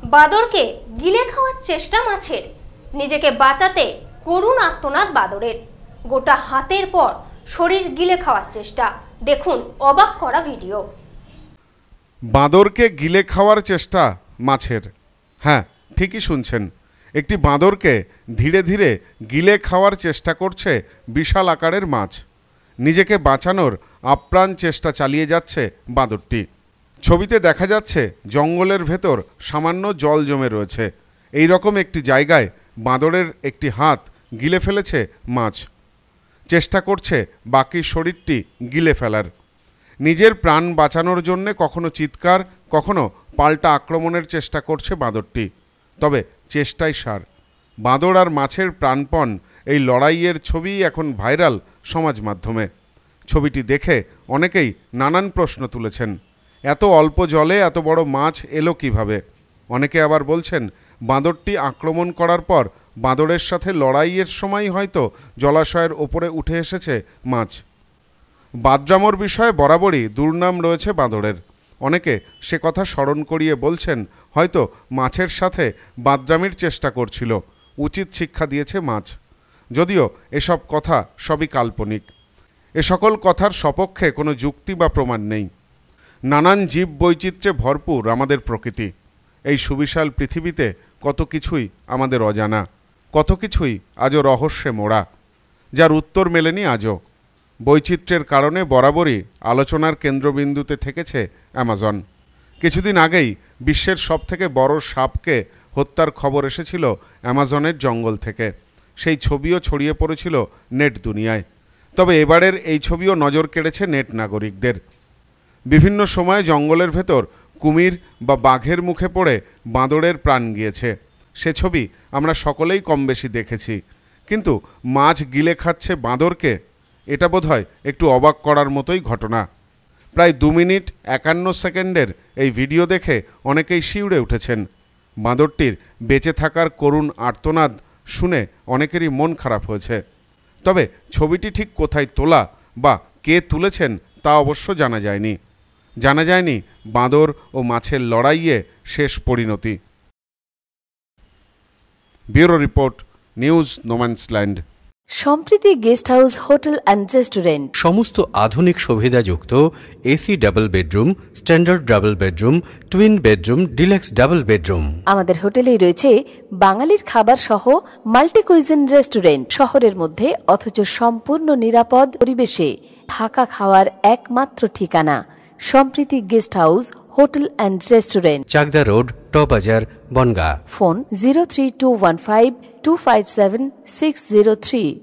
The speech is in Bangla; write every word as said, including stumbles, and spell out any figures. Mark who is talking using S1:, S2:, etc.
S1: বাদরকে গিলে খাওয়ার চেষ্টা মাছের, নিজেকে বাঁচাতে করুণ আর্তনাদ বাদরের। গোটা হাতের পর শরীর গিলে খাওয়ার চেষ্টা, দেখুন অবাক করা ভিডিও।
S2: বাঁদরকে গিলে খাওয়ার চেষ্টা মাছের। হ্যাঁ, ঠিকই শুনছেন, একটি বাঁদরকে ধীরে ধীরে গিলে খাওয়ার চেষ্টা করছে বিশাল আকারের মাছ। নিজেকে বাঁচানোর আপ্রাণ চেষ্টা চালিয়ে যাচ্ছে বাঁদরটি। ছবিতে দেখা যাচ্ছে জঙ্গলের ভেতর সামান্য জল জমে রয়েছে। এই রকম একটি জায়গায় বাঁদরের একটি হাত গিলে ফেলেছে মাছ। চেষ্টা করছে বাকি শরীরটি গিলে ফেলার। নিজের প্রাণ বাঁচানোর জন্যে কখনো চিৎকার, কখনো পাল্টা আক্রমণের চেষ্টা করছে বাঁদরটি। তবে চেষ্টাই সার। বাঁদর আর মাছের প্রাণপণ এই লড়াইয়ের ছবি এখন ভাইরাল সমাজ মাধ্যমে। ছবিটি দেখে অনেকেই নানান প্রশ্ন তুলেছেন। এত অল্প জলে এত বড় মাছ এলো কিভাবে? অনেকে আবার বলছেন বাঁদরটি আক্রমণ করার পর বাঁদরের সাথে লড়াইয়ের সময় হয়তো জলাশয়ের ওপরে উঠে এসেছে মাছ। বাদরামোর বিষয়ে বরাবরই দুর্নাম রয়েছে বাঁদরের। অনেকে সে কথা স্মরণ করিয়ে বলছেন হয়তো মাছের সাথে বাদরামির চেষ্টা করছিল, উচিত শিক্ষা দিয়েছে মাছ। যদিও এসব কথা সবই কাল্পনিক। এ সকল কথার সপক্ষে কোনো যুক্তি বা প্রমাণ নেই। নানান জীব বৈচিত্র্যে ভরপুর আমাদের প্রকৃতি। এই সুবিশাল পৃথিবীতে কত কিছুই আমাদের অজানা, কত কিছুই আজও রহস্যে মোড়া, যার উত্তর মেলেনি আজও। বৈচিত্র্যের কারণে বরাবরই আলোচনার কেন্দ্রবিন্দুতে থেকেছে অ্যামাজন। কিছুদিন আগেই বিশ্বের সবথেকে বড় সাপকে হত্যার খবর এসেছিল অ্যামাজনের জঙ্গল থেকে। সেই ছবিও ছড়িয়ে পড়েছিল নেট দুনিয়ায়। তবে এবারের এই ছবিও নজর কেড়েছে নেট নাগরিকদের। বিভিন্ন সময়ে জঙ্গলের ভেতর কুমির বা বাঘের মুখে পড়ে বাঁদরের প্রাণ গিয়েছে। সে ছবি আমরা সকলেই কম বেশি দেখেছি। কিন্তু মাছ গিলে খাচ্ছে বাঁদরকে, এটা বোধহয় একটু অবাক করার মতোই ঘটনা। প্রায় দু মিনিট একান্ন সেকেন্ডের এই ভিডিও দেখে অনেকেই শিউরে উঠেছেন। বাঁদরটির বেঁচে থাকার করুণ আর্তনাদ শুনে অনেকেরই মন খারাপ হয়েছে। তবে ছবিটি ঠিক কোথায় তোলা বা কে তুলেছেন তা অবশ্য জানা যায়নি। জানা যায়নি বাঁদর ও মাছের লড়াইয়ে শেষ পরিণতি। Bureau report, news no man's land.
S3: Sampriti guest house, hotel and restaurant.
S4: সমস্ত আধুনিক সুবিধাযুক্ত AC double bedroom, standard double bedroom, twin bedroom, deluxe double bedroom.
S3: আমাদের হোটেলেই রয়েছে বাঙালির খাবার সহ মাল্টি কুইজিন রেস্টুরেন্ট। শহরের মধ্যে অথচ সম্পূর্ণ নিরাপদ পরিবেশে থাকা খাওয়ার একমাত্র ঠিকানা Sampriti guest house, hotel and restaurant,
S4: Chakdah road, টবাজার, Bongaon.
S3: Phone zero three two one five two five seven six zero three.